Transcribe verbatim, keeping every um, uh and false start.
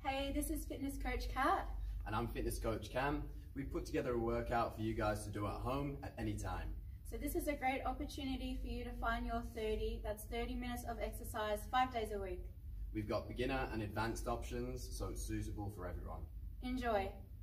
Hey, this is Fitness Coach Kat. And I'm Fitness Coach Cam. We've put together a workout for you guys to do at home at any time. So this is a great opportunity for you to find your thirty, that's thirty minutes of exercise, five days a week. We've got beginner and advanced options, so it's suitable for everyone. Enjoy.